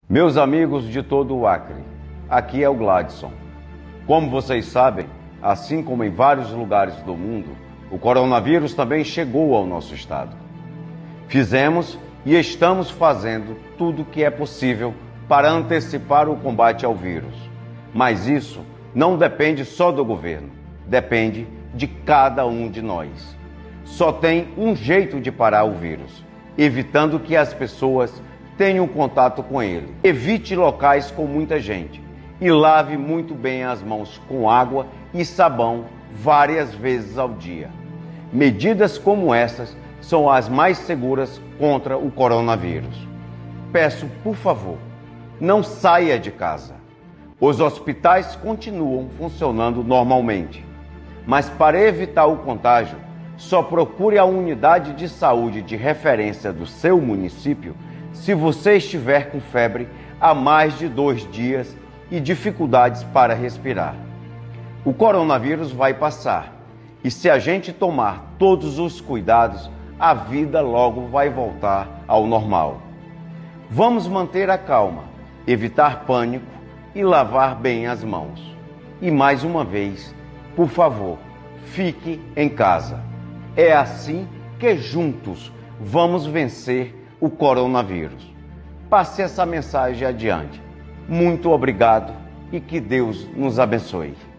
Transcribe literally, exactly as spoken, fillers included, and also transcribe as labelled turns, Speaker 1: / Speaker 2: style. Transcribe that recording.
Speaker 1: Meus amigos de todo o Acre, aqui é o Gladson. Como vocês sabem, assim como em vários lugares do mundo, o coronavírus também chegou ao nosso estado. Fizemos e estamos fazendo tudo o que é possível para antecipar o combate ao vírus. Mas isso não depende só do governo, depende de cada um de nós. Só tem um jeito de parar o vírus, evitando que as pessoas tenham contato com ele. Evite locais com muita gente e lave muito bem as mãos com água e sabão várias vezes ao dia. Medidas como essas são as mais seguras contra o coronavírus. Peço, por favor, não saia de casa. Os hospitais continuam funcionando normalmente, mas para evitar o contágio, só procure a unidade de saúde de referência do seu município se você estiver com febre há mais de dois dias e dificuldades para respirar. O coronavírus vai passar e se a gente tomar todos os cuidados, a vida logo vai voltar ao normal. Vamos manter a calma, evitar pânico e lavar bem as mãos. E mais uma vez, por favor, fique em casa. É assim que juntos vamos vencer o coronavírus. Passe essa mensagem adiante. Muito obrigado e que Deus nos abençoe.